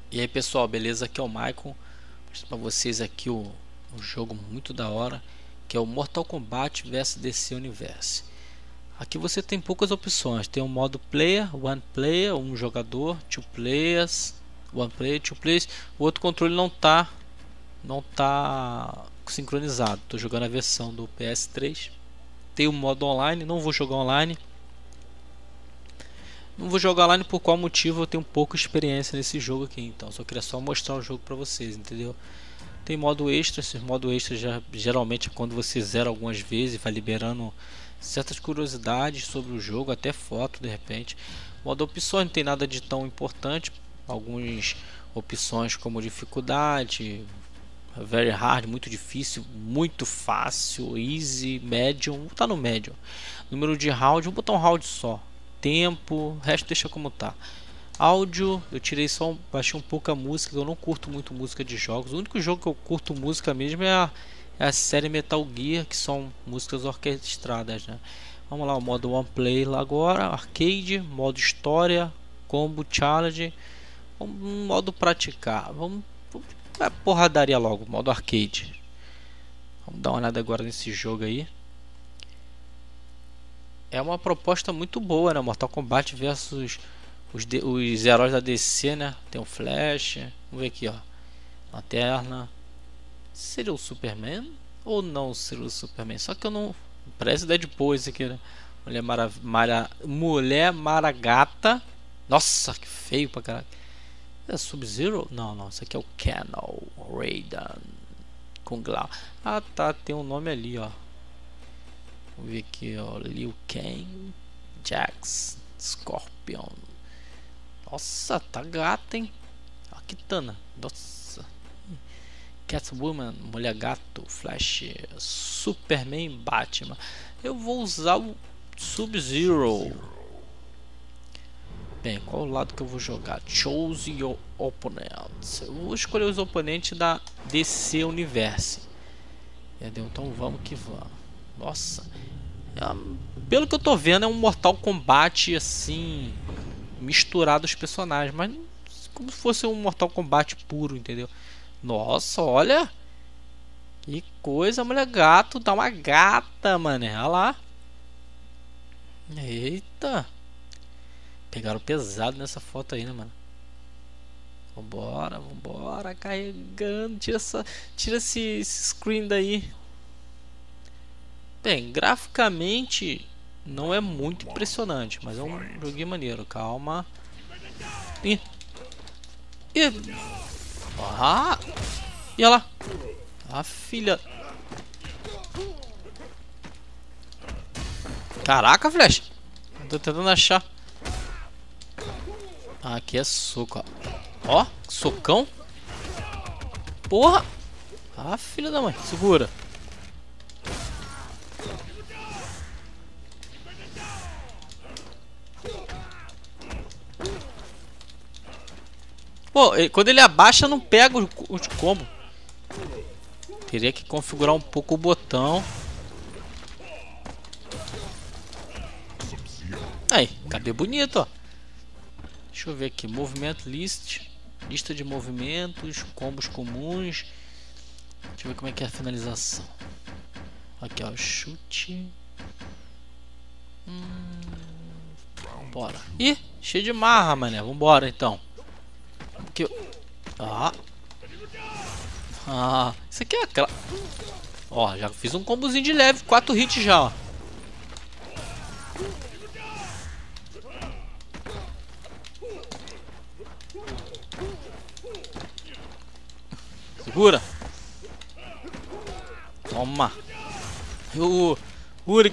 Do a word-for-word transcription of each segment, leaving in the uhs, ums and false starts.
E aí pessoal, beleza? Aqui é o Michael. Mostrar pra vocês aqui o, um jogo muito da hora, que é o Mortal Kombat versus D C Universe. Aqui você tem poucas opções. Tem o modo player, one player, um jogador, two players, one player, two players. O outro controle não tá não tá sincronizado. Estou jogando a versão do P S três. Tem o modo online, não vou jogar online. Não vou jogar online por qual motivo, eu tenho pouca experiência nesse jogo aqui, então só queria só mostrar o jogo para vocês, entendeu? Tem modo extra, esse modo extra já, geralmente é quando você zera algumas vezes e vai liberando certas curiosidades sobre o jogo, até foto de repente. Modo opções não tem nada de tão importante, algumas opções como dificuldade, very hard, muito difícil, muito fácil, easy, medium, vou botar no medium. Número de round, vou botar um round só. Tempo, o resto deixa como tá. Áudio, eu tirei só, baixei um pouco a música, eu não curto muito música de jogos. O único jogo que eu curto música mesmo é a, é a série Metal Gear, que são músicas orquestradas, né? Vamos lá, o modo One Play lá agora, arcade, modo história, combo, challenge, um modo praticar. Vamos, vamos é porradaria logo, modo arcade. Vamos dar uma olhada agora nesse jogo aí. É uma proposta muito boa, né? Mortal Kombat versus os, de, os heróis da D C, né? Tem o Flash. Vamos ver aqui, ó. Lanterna. Seria o Superman? Ou não seria o Superman? Só que eu não... Parece Deadpool esse aqui, né? Mulher Mara... Mara... Mulher Maragata. Nossa, que feio pra caralho. É Sub-Zero? Não, não. Isso aqui é o Canal Raiden. Com Glau. Ah, tá. Tem um nome ali, ó. Vamos ver aqui, ó, Liu Kang, Jax, Scorpion. Nossa, tá gata, hein? A Kitana, nossa. Catwoman, Mulher Gato, Flash, Superman, Batman. Eu vou usar o Sub-Zero. Bem, qual o lado que eu vou jogar? Choose your opponents. Eu vou escolher os oponentes da D C Universe. Entendeu? Então vamos que vamos. Nossa, é, pelo que eu tô vendo é um Mortal Kombat assim, misturado os personagens, mas como se fosse um Mortal Kombat puro, entendeu? Nossa, olha que coisa, mulher gato, dá uma gata, mano, olha lá. Eita, pegaram pesado nessa foto aí, né, mano? Vambora, vambora, carregando, tira essa, tira esse, esse screen daí. Bem, graficamente não é muito impressionante, mas é um joguinho maneiro. Calma. Ih. Ih. Ah. E olha lá. A filha. Caraca, Flash. Tô tentando achar. Ah, aqui é soco, ó. Ó, socão. Porra. Ah, filha da mãe. Segura. Pô, quando ele abaixa não pega os combos. Teria que configurar um pouco o botão. Aí, cadê bonito, ó. Deixa eu ver aqui, movimento list, lista de movimentos, combos comuns. Deixa eu ver como é que é a finalização. Aqui, ó, chute. Hum, bora. Ih, cheio de marra, mané. Vambora então. Que... Ah. Ah, isso aqui é aquela... Ó, já fiz um combozinho de leve, quatro hits já, ó. Segura. Toma. O Uri.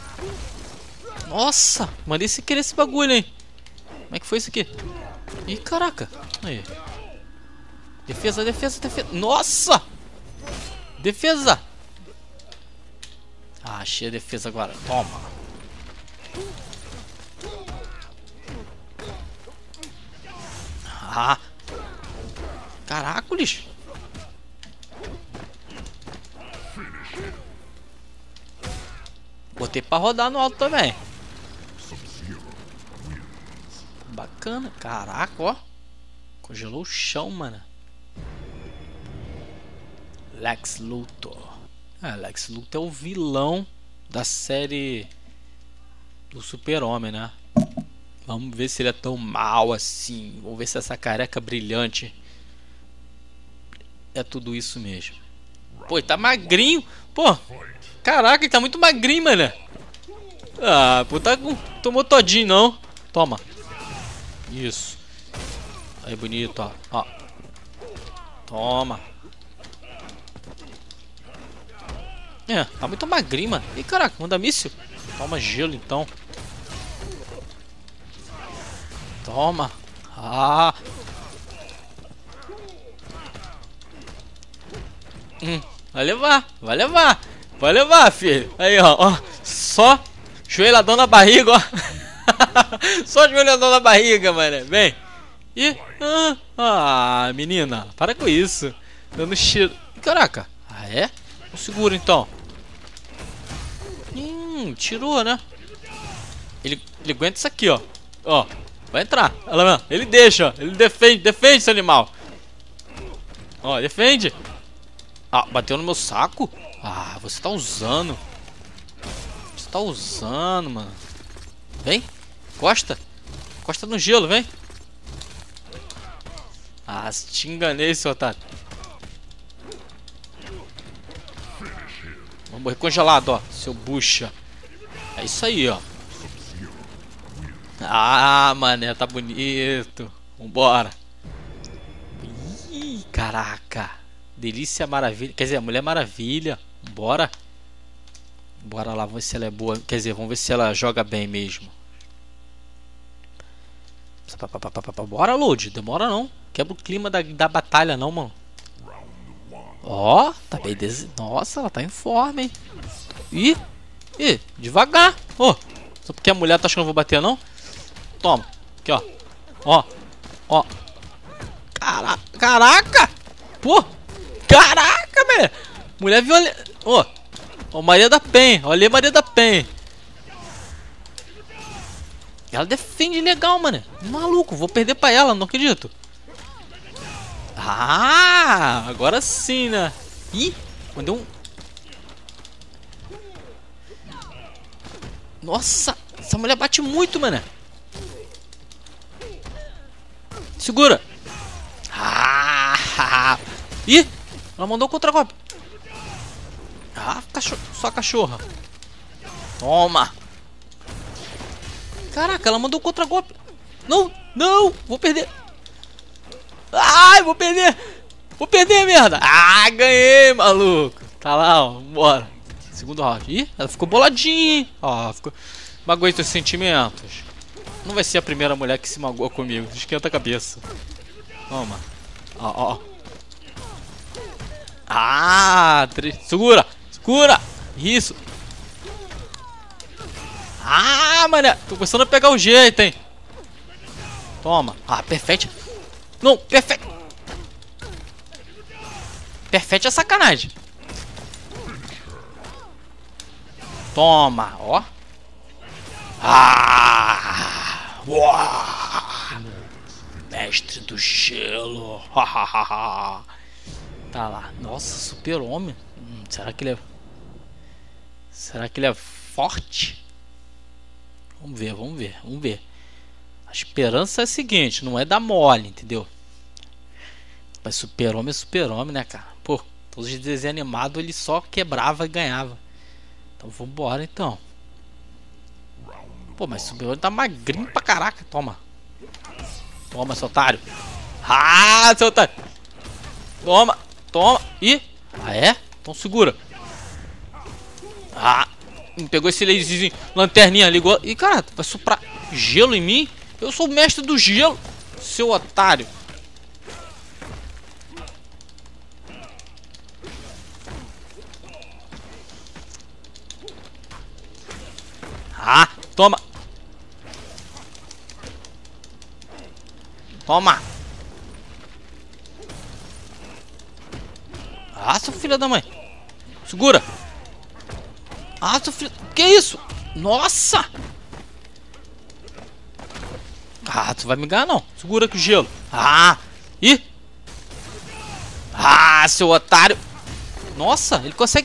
Nossa, mandei sem querer esse bagulho, hein. Como é que foi isso aqui? Ih, caraca. Aí. Defesa, defesa, defesa. Nossa! Defesa! Ah, achei a defesa agora. Toma. Ah! Caracoles! Botei pra rodar no alto também. Bacana. Caraca, ó. Congelou o chão, mano. Lex Luthor. Ah, Lex Luthor é o vilão da série do Super-Homem, né? Vamos ver se ele é tão mal assim. Vamos ver se essa careca brilhante é tudo isso mesmo. Pô, ele tá magrinho. Pô, caraca, ele tá muito magrinho, mano. Ah, pô, tá com... tomou todinho, não. Toma. Isso. Aí, bonito, ó. Ó. Toma. É, tá muito magrinho, mano. Ih, caraca, manda míssil. Toma gelo, então. Toma. Ah. Hum, vai levar, vai levar. Vai levar, filho. Aí, ó, ó. Só joelhadão na barriga, ó. Só joelhadão na barriga, mano. Vem. Ih, ah, ah, menina, para com isso. Dando cheiro. Caraca. Ah, é? Não segura, então. Hum, tirou, né? Ele, ele aguenta isso aqui, ó. Ó, vai entrar. Olha lá, ele deixa, ele defende, defende, seu animal. Ó, defende. Ah, bateu no meu saco? Ah, você tá usando. Você tá usando, mano. Vem, encosta. Encosta no gelo, vem. Ah, te enganei, seu otário. Vamos morrer congelado, ó, seu bucha. É isso aí, ó. Ah, mané, tá bonito. Vambora. Ih, caraca. Delícia Maravilha. Quer dizer, a Mulher Maravilha. Bora. Bora lá, vamos ver se ela é boa. Quer dizer, vamos ver se ela joga bem mesmo. Bora, Load. Demora não. Quebra o clima da, da batalha não, mano. Ó, tá bem des... Nossa, ela tá em forma, hein. Ih, ih, devagar. Ó, só porque a mulher tá achando que eu vou bater, não? Toma. Aqui, ó. Ó, ó. Caraca. Caraca. Pô. Caraca, velho. Mulher violenta. Ó. Ó, Maria da Penha. Olha Maria da Penha. Ela defende legal, mano. Maluco, vou perder pra ela, não acredito. Ah, agora sim, né? Ih, mandou um... Nossa, essa mulher bate muito, mano. Segura. Ah, ih, ela mandou contra-golpe. Ah, cachorro, só cachorra. Toma. Caraca, ela mandou contra-golpe. Não, não, vou perder. Ai, vou perder. Vou perder, merda. Ah, ganhei, maluco. Tá lá, ó, bora. Segundo round. Ih, ela ficou boladinha. Ó, ficou... Magoei seus sentimentos. Não vai ser a primeira mulher que se magoa comigo. Esquenta a cabeça. Toma. Ó, ó. Ah, tre... segura. Segura. Isso. Ah, mané. Tô começando a pegar o jeito, hein. Toma. Ah, perfeito. Não, perfeito. Perfeito é sacanagem. Toma, ó. Ah! Uau! Mestre do gelo. Tá lá. Nossa, super-homem. Hum, será que ele é... Será que ele é forte? Vamos ver, vamos ver, vamos ver. A esperança é a seguinte, não é dar mole, entendeu? Mas super-homem é super-homem, né, cara? Pô, todos os desenhos animados ele só quebrava e ganhava. Então vambora, então. Pô, mas super-homem tá magrinho pra caraca. Toma. Toma, seu otário. Ah, seu otário. Toma, toma. Ih, ah é? Então segura. Ah, me pegou esse laserzinho. Lanterninha, ligou. Ih, cara, vai soprar gelo em mim? Eu sou o mestre do gelo, seu otário. Ah, toma. Toma. Ah, seu filho da mãe. Segura. Ah, seu filho... Que isso? Nossa. Ah, tu vai me ganhar não. Segura aqui o gelo. Ah, Ih! Ah, seu otário! Nossa, ele consegue...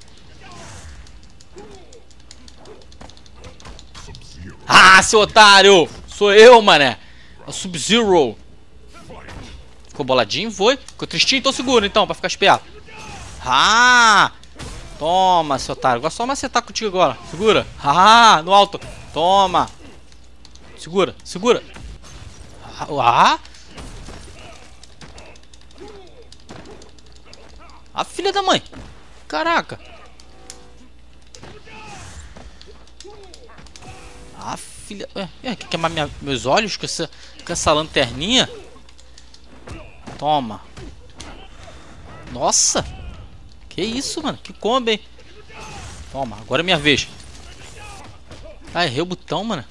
Ah, seu otário! Sou eu, mané! É o Sub-Zero! Ficou boladinho? Foi? Ficou tristinho? Então segura, então, pra ficar esperto. Ah! Toma, seu otário. Agora só macetar contigo agora. Segura. Ah, no alto. Toma. Segura, segura. Ah! A filha da mãe. Caraca. A filha... É, é, quer queimar minha, meus olhos com essa, com essa lanterninha? Toma. Nossa. Que isso, mano? Que combo, hein? Toma, agora é minha vez. Ah, errei o botão, mano.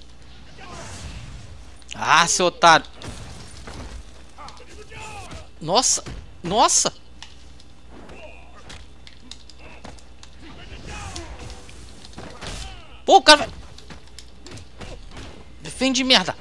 Ah, seu otário. Nossa. Nossa. Pô, o cara vai... Defende, merda.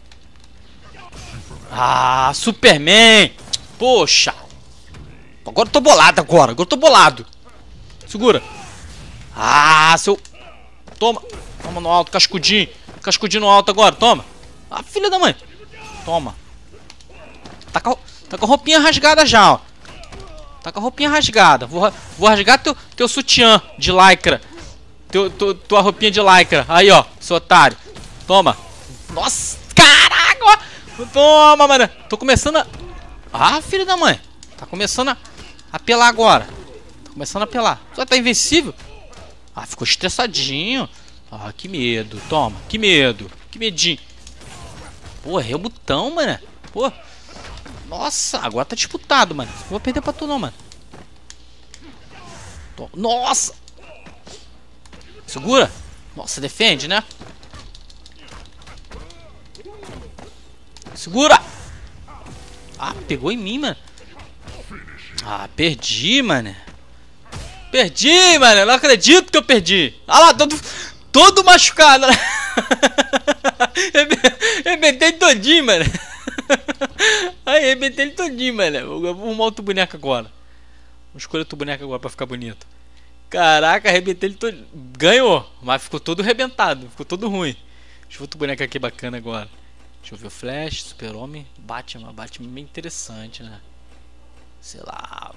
Ah, Superman. Poxa. Agora eu tô bolado agora. Agora eu tô bolado. Segura. Ah, seu... Toma. Toma no alto, cascudinho. Cascudinho no alto agora, toma. Ah, filha da mãe. Toma. Tá com, tá com a roupinha rasgada já, ó. Tá com a roupinha rasgada. Vou, vou rasgar teu, teu sutiã de lycra. Teu, tu, tua roupinha de lycra. Aí, ó, seu otário. Toma. Nossa, caraca, ó. Toma, mano. Tô começando a... Ah, filho da mãe. Tá começando a apelar agora. Tá começando a apelar. Só tá invencível. Ah, ficou estressadinho. Ah, que medo. Toma, que medo. Que medinho. Pô, errei o botão, mano. Pô. Nossa, agora tá disputado, mano. Não vou perder pra tu não, mano. Nossa. Segura. Nossa, defende, né? Segura. Ah, pegou em mim, mano. Ah, perdi, mano. Perdi, mano. Não acredito que eu perdi. Ah lá, todo, todo machucado. Rebentei todinho, mano. Aí, rebentei ele todinho, mano. Eu vou arrumar outro boneco agora. Vou escolher outro boneco agora pra ficar bonito. Caraca, arrebentei ele todo. Ganhou, mas ficou todo arrebentado. Ficou todo ruim. Deixa eu ver outro boneco aqui bacana agora. Deixa eu ver o Flash, Super-Homem, Batman. Batman bem interessante, né? Sei lá.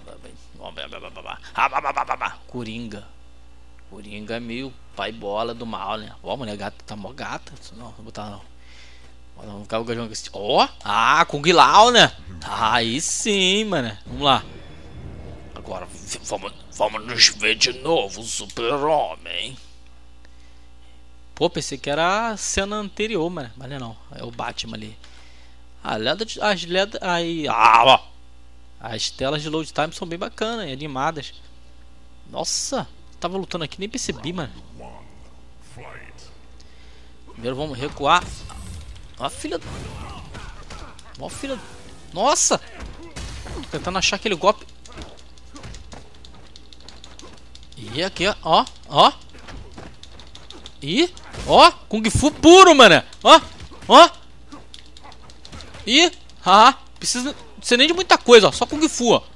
Coringa. Coringa é meio pai bola do mal, né? Ó, a mulher gata tá mó gata. Não, não vou botar não. Ó, oh, ah, Kung Lao, né? Aí sim, mano. Vamos lá. Agora, vamos, vamos nos ver de novo, Super-Homem. Pô, pensei que era a cena anterior, mano. Mas não é não, é o Batman ali. Ah, leda de, as leda, aí, ah, ó. As telas de load time são bem bacanas, animadas. Nossa, tava lutando aqui, nem percebi, mano. Primeiro vamos recuar. Ó, filha. Ó, filha. Nossa! Tô tentando achar aquele golpe. E aqui, ó, ó. Ih, ó, Kung Fu puro, mano. Ó, ó. Ih, ah, precisa ser nem de muita coisa, ó. Só Kung Fu, ó.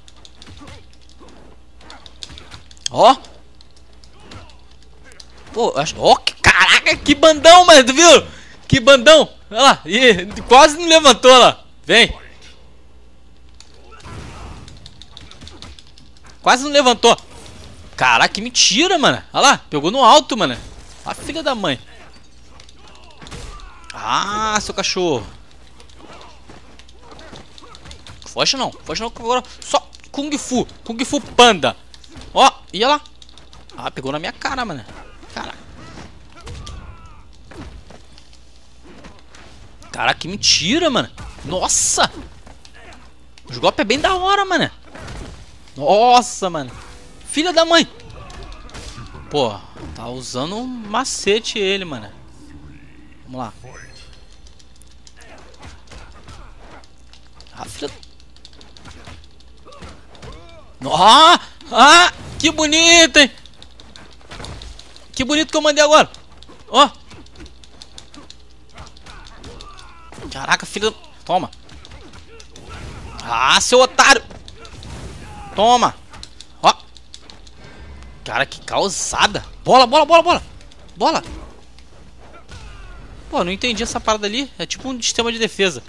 Ó. Pô, acho. Ó, que caraca, que bandão, mano, tu viu? Que bandão. Olha lá, ih, quase não levantou lá. Vem. Quase não levantou. Caraca, que mentira, mano. Olha lá, pegou no alto, mano. A filha da mãe. Ah, seu cachorro. Foge não, foge não, agora só Kung Fu, Kung Fu Panda. Ó, ia lá. Ah, pegou na minha cara, mano. Caraca. Caraca, que mentira, mano. Nossa. Os golpes é bem da hora, mano. Nossa, mano. Filha da mãe. Pô, tá usando um macete ele, mano. Vamos lá. Ah, filha... Ah, ah, que bonito, hein. Que bonito que eu mandei agora. Ó. Caraca, filha... Toma. Ah, seu otário! Toma! Ó! Cara, que causada! Bola, bola, bola, bola! Bola! Pô, não entendi essa parada ali. É tipo um sistema de defesa.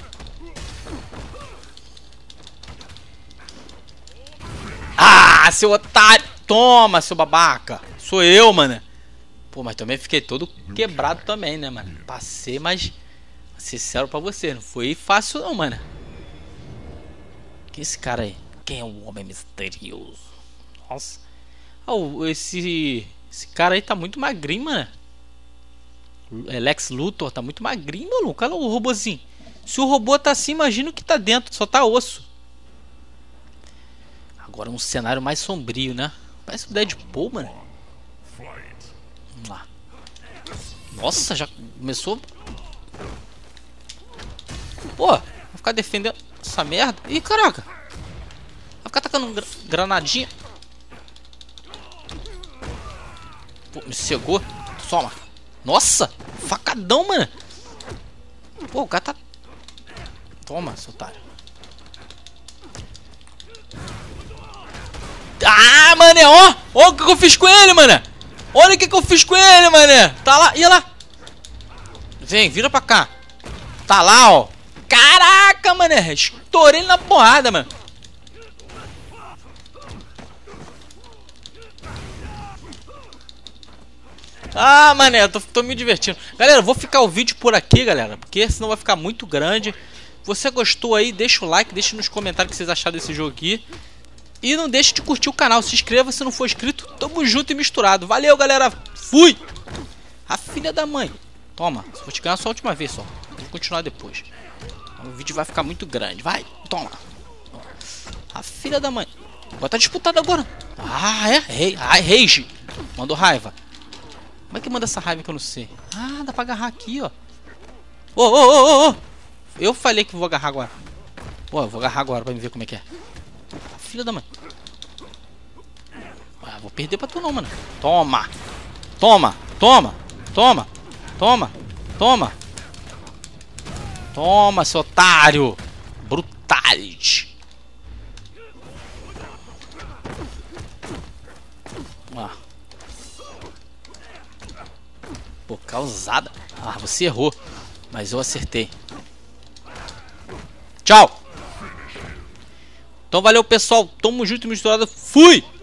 Ah, seu otário! Toma, seu babaca! Sou eu, mano. Pô, mas também fiquei todo quebrado também, né, mano? Passei, mas... Sincero pra você, não foi fácil não, mano. Quem é esse cara aí? Quem é o homem misterioso? Nossa. Oh, esse... Esse cara aí tá muito magrinho, mano. Lex Luthor tá muito magrinho, mano. Olha o robôzinho. Se o robô tá assim, imagina o que tá dentro. Só tá osso. Agora um cenário mais sombrio, né? Parece o Deadpool, mano. Vamos lá. Nossa, já começou. Pô, vai ficar defendendo essa merda. Ih, caraca. Vai ficar atacando gra granadinha. Pô, me cegou. Soma. Nossa, facadão, mano. Pô, o cara tá... Toma, seu otário. Ah, mané, ó. Ó o que eu fiz com ele, mané. Olha o que eu fiz com ele, mané. Tá lá, ia lá. Vem, vira pra cá. Tá lá, ó. Caraca, mané. Estourei ele na porrada, mano. Ah, mané, tô, tô me divertindo. Galera, eu vou ficar o vídeo por aqui, galera, porque senão vai ficar muito grande. Você gostou aí, deixa o like, deixa nos comentários o que vocês acharam desse jogo aqui. E não deixe de curtir o canal, se inscreva se não for inscrito. Tamo junto e misturado. Valeu, galera. Fui. A filha da mãe. Toma, vou te ganhar só a última vez só. Vou continuar depois. O vídeo vai ficar muito grande. Vai, toma. A filha da mãe. Vai estar disputado agora. Ah, é? Rei. Ai, rage. Mandou raiva. Como é que manda essa raiva que eu não sei? Ah, dá pra agarrar aqui, ó. Ô, ô, ô, ô. Eu falei que vou agarrar agora. Pô, eu vou agarrar agora pra me ver como é que é. Filha da mãe. Ah, vou perder pra tu não, mano. Toma. Toma. Toma. Toma. Toma. Toma. Toma, seu otário. Brutality. Ah. Pô, causada. Ah, você errou. Mas eu acertei. Tchau. Então valeu, pessoal. Tamo junto e misturado. Fui!